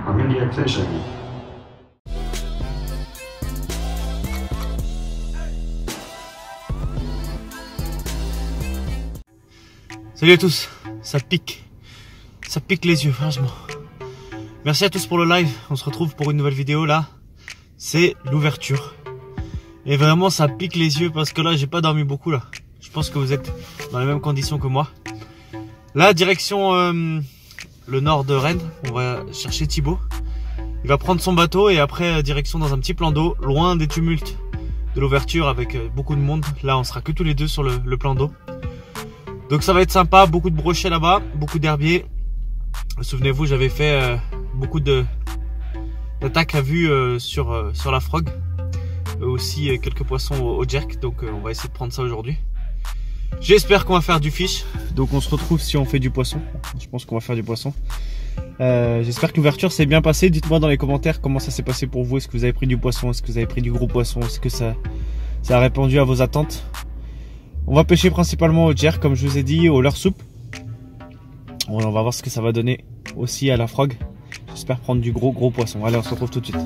Immediate fishing. Salut à tous, ça pique les yeux franchement. Merci à tous pour le live, on se retrouve pour une nouvelle vidéo là. C'est l'ouverture. Et vraiment ça pique les yeux parce que là j'ai pas dormi beaucoup là. Je pense que vous êtes dans les mêmes conditions que moi. Là direction le nord de Rennes, on va chercher Thibaut. Il va prendre son bateau et après direction dans un petit plan d'eau, loin des tumultes de l'ouverture avec beaucoup de monde. Là on sera que tous les deux sur le plan d'eau. Donc ça va être sympa, beaucoup de brochets là-bas, beaucoup d'herbiers. Souvenez-vous, j'avais fait beaucoup d'attaques à vue sur la frog. Aussi quelques poissons au jerk, donc on va essayer de prendre ça aujourd'hui. J'espère qu'on va faire du fish, donc on se retrouve si on fait du poisson. Je pense qu'on va faire du poisson. J'espère que l'ouverture s'est bien passée. Dites-moi dans les commentaires comment ça s'est passé pour vous. Est-ce que vous avez pris du poisson? Est-ce que vous avez pris du gros poisson? Est-ce que ça a répondu à vos attentes? On va pêcher principalement au jerk, comme je vous ai dit, au leurre soupe. On va voir ce que ça va donner aussi à la frog. J'espère prendre du gros poisson. Allez, on se retrouve tout de suite.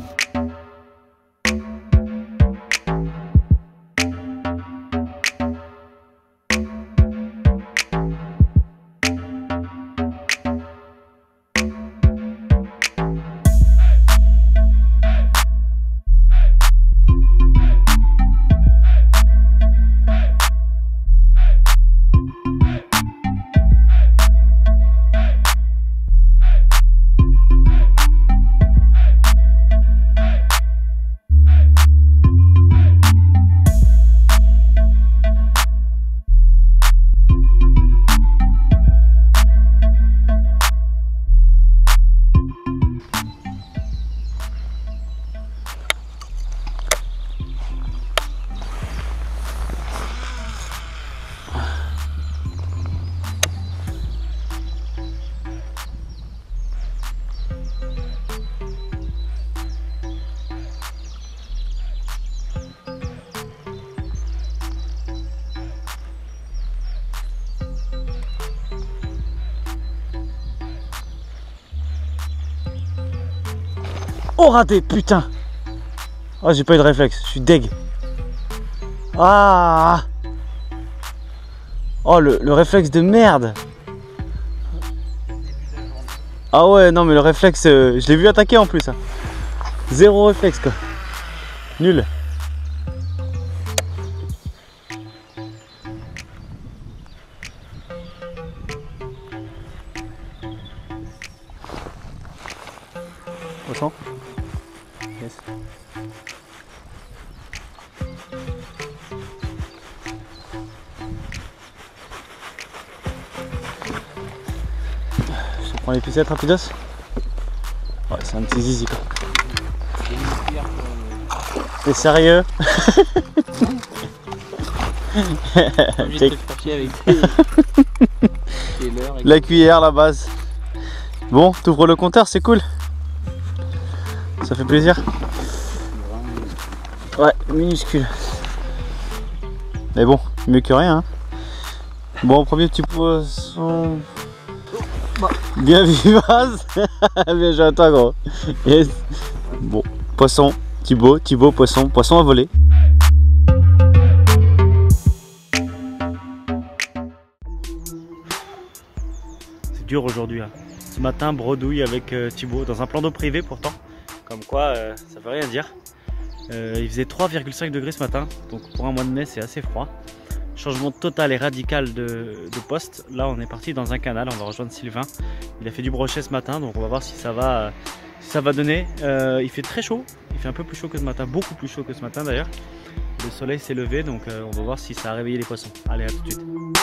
Oh raté, putain. Oh j'ai pas eu de réflexe, je suis deg. Ah. Oh le réflexe de merde. Ah ouais non mais le réflexe, je l'ai vu attaquer en plus hein. Zéro réflexe quoi. Nul. Poisson. Yes. Je prends les picettes rapidos. Ouais, c'est un petit zizi quoi. T'es sérieux? La cuillère, la base. Bon, t'ouvres le compteur, c'est cool. Ça fait plaisir. Ouais, minuscule. Mais bon, mieux que rien. Hein. Bon, premier petit poisson. Bien vivace. Bien joué à toi, gros. Yes. Bon, poisson. Thibaut, poisson. Poisson à voler. C'est dur aujourd'hui. Hein. Ce matin, bredouille avec Thibaut dans un plan d'eau privé pourtant. Comme quoi, ça veut rien dire. Il faisait 3,5 degrés ce matin, donc pour un mois de mai, c'est assez froid. Changement total et radical de poste. Là, on est parti dans un canal, on va rejoindre Sylvain. Il a fait du brochet ce matin, donc on va voir si ça va donner. Il fait très chaud, il fait un peu plus chaud que ce matin, beaucoup plus chaud que ce matin d'ailleurs. Le soleil s'est levé, donc on va voir si ça a réveillé les poissons. Allez, à tout de suite.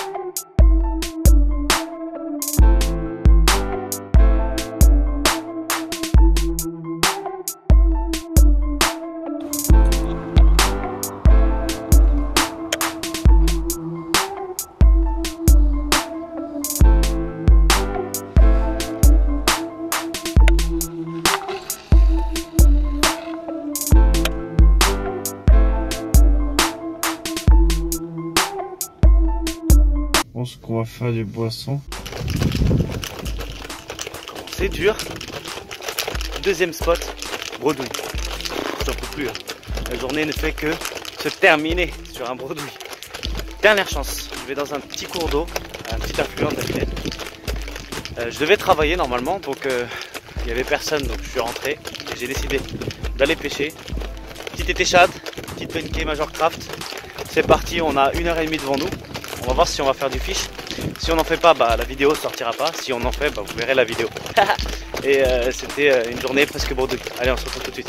pense qu'on va faire du poisson. C'est dur. deuxième spot, bredouille. J'en peux plus. Hein. La journée ne fait que se terminer sur un bredouille. Dernière chance, je vais dans un petit cours d'eau, un petit affluent de la Vilaine. Je devais travailler normalement, donc il n'y avait personne, donc je suis rentré et j'ai décidé d'aller pêcher. Petite étéchade, petite penke Major Craft. C'est parti, on a 1h30 devant nous. On va voir si on va faire du fish. Si on n'en fait pas, bah, la vidéo sortira pas. Si on en fait, bah, vous verrez la vidéo. Et c'était une journée presque bredouille. Allez, on se retrouve tout de suite.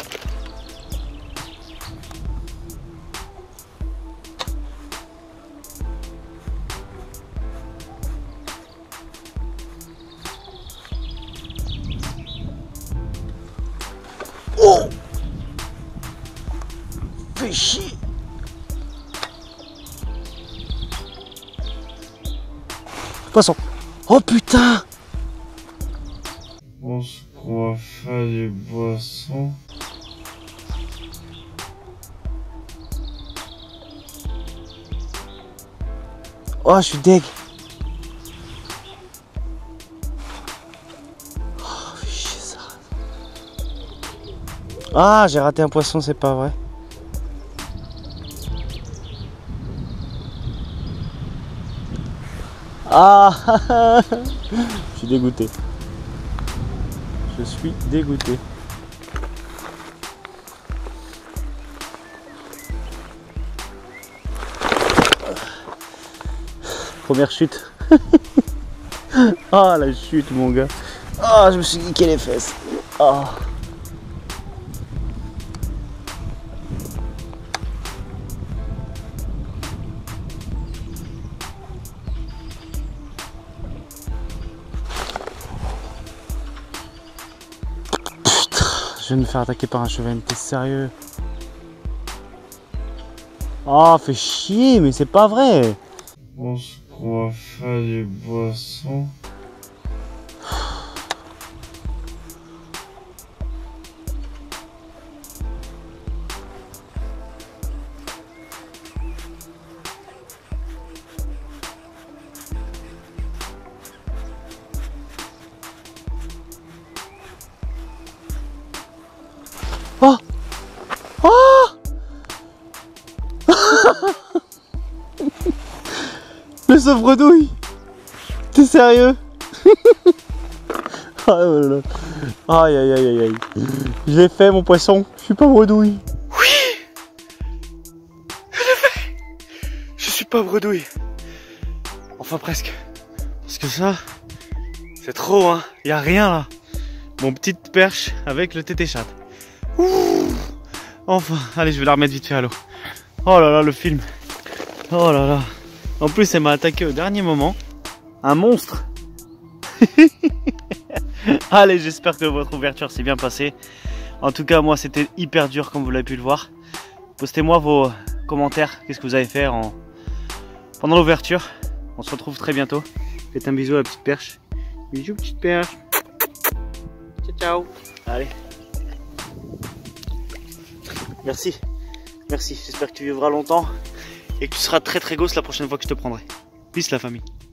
Oh! Fais chier! Poisson! Oh putain! Je pense qu'on va faire du poisson. Oh, je suis deg! Oh, fais chier ça! Ah, j'ai raté un poisson, c'est pas vrai. Ah, je suis dégoûté. Je suis dégoûté. Première chute. Ah, la chute, mon gars. Ah, je me suis niqué les fesses. Ah. Je viens de me faire attaquer par un cheval, t'es sérieux? Oh, fais chier, mais c'est pas vrai! Je pense qu'on va faire du poisson. Oh! Oh! Le sauve-bredouille! T'es sérieux? Oh là là. Aïe aïe aïe aïe aïe. Je l'ai fait mon poisson, je suis pas bredouille. Oui! Je l'ai fait! Je suis pas bredouille. Enfin presque. Parce que ça, c'est trop hein. Y a rien là. Mon petite perche avec le tété chat. Ouh. Enfin, allez, je vais la remettre vite fait à l'eau. Oh là là, le film. Oh là là. En plus, elle m'a attaqué au dernier moment. Un monstre. Allez, j'espère que votre ouverture s'est bien passée. En tout cas, moi, c'était hyper dur, comme vous l'avez pu le voir. Postez-moi vos commentaires. Qu'est-ce que vous avez fait pendant l'ouverture. On se retrouve très bientôt. Faites un bisou à la petite perche. Bisous, petite perche. Ciao, ciao. Allez. Merci. Merci. J'espère que tu vivras longtemps et que tu seras très très gosse la prochaine fois que je te prendrai. Peace la famille.